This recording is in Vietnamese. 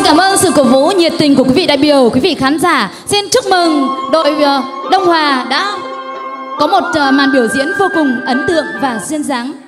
cảm ơn sự cổ vũ nhiệt tình của quý vị đại biểu, quý vị khán giả. Xin chúc mừng đội Đông Hòa đã có một màn biểu diễn vô cùng ấn tượng và duyên dáng.